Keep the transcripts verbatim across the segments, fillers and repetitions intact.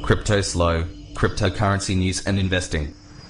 Cryptoslo, cryptocurrency news and investing.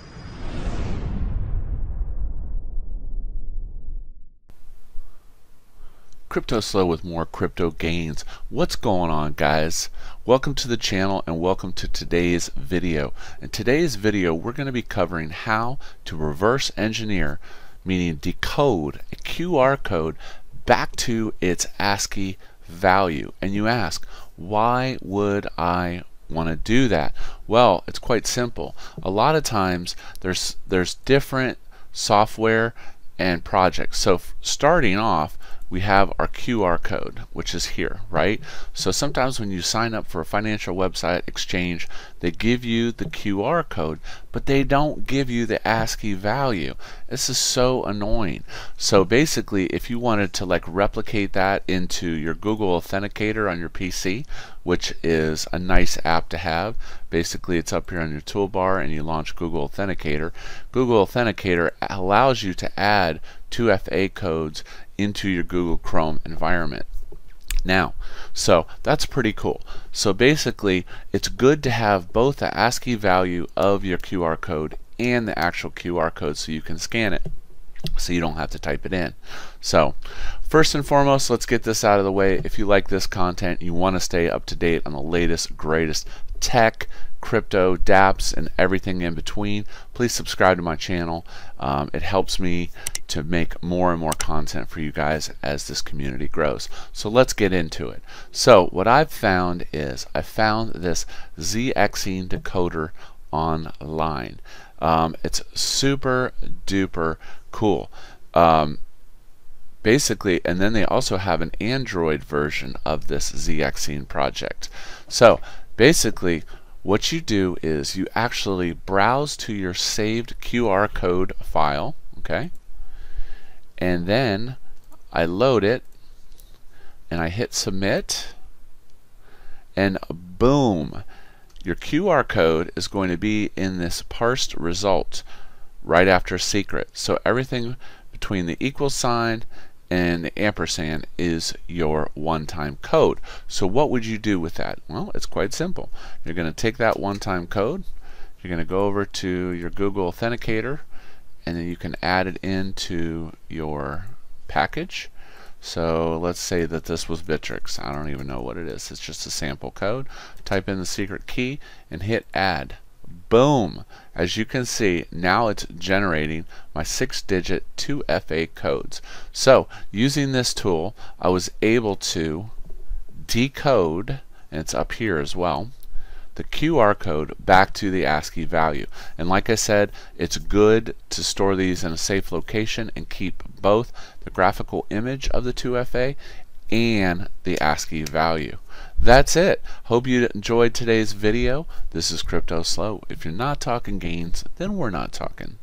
Cryptoslo with more crypto gains. What's going on, guys? Welcome to the channel and welcome to today's video. In today's video we're going to be covering how to reverse engineer, meaning decode a Q R code back to its ASCII value. And you ask, why would I want to do that? Well, it's quite simple. A lot of times there's there's different software and projects. So starting off, we have our Q R code, which is here, right? So sometimes when you sign up for a financial website exchange, they give you the Q R code, but they don't give you the ASCII value. This is so annoying. So basically, if you wanted to like replicate that into your Google Authenticator on your P C, which is a nice app to have, basically it's up here on your toolbar and you launch Google Authenticator. Google Authenticator allows you to add two F A codes into your Google Chrome environment. Now, so that's pretty cool. So basically, it's good to have both the ASCII value of your Q R code and the actual Q R code so you can scan it, so you don't have to type it in. So first and foremost, let's get this out of the way. If you like this content, you want to stay up to date on the latest, greatest tech, crypto, dApps, and everything in between, please subscribe to my channel. Um, it helps me to make more and more content for you guys as this community grows. So let's get into it. So what I've found is I found this Z-Xene decoder online. Um, it's super duper cool. Um, basically, and then they also have an Android version of this Z-Xene project. So basically, what you do is you actually browse to your saved Q R code file, okay? And then I load it and I hit submit, and boom, your Q R code is going to be in this parsed result right after secret. So everything between the equal sign and the ampersand is your one-time code. So what would you do with that? Well, it's quite simple. You're going to take that one-time code, you're going to go over to your Google Authenticator, and then you can add it into your package. So let's say that this was Bittrex. I don't even know what it is. It's just a sample code. Type in the secret key and hit add. Boom! As you can see, now it's generating my six digit two F A codes. So using this tool, I was able to decode, and it's up here as well, the Q R code back to the ASCII value. And like I said, it's good to store these in a safe location and keep both the graphical image of the two F A and the ASCII value. That's it. Hope you enjoyed today's video. This is Cryptoslo. If you're not talking gains, then we're not talking.